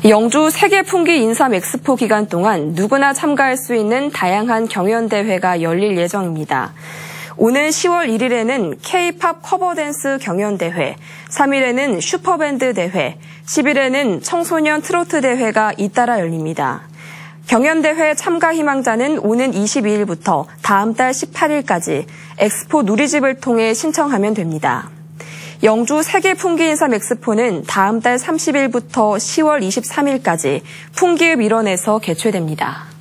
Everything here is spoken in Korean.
영주 세계풍기 인삼 엑스포 기간 동안 누구나 참가할 수 있는 다양한 경연대회가 열릴 예정입니다. 오는 10월 1일에는 K-팝 커버댄스 경연대회, 3일에는 슈퍼밴드 대회, 10일에는 청소년 트로트 대회가 잇따라 열립니다. 경연대회 참가 희망자는 오는 22일부터 다음 달 18일까지 엑스포 누리집을 통해 신청하면 됩니다. 영주 세계풍기인삼 엑스포는 다음 달 30일부터 10월 23일까지 풍기읍 일원에서 개최됩니다.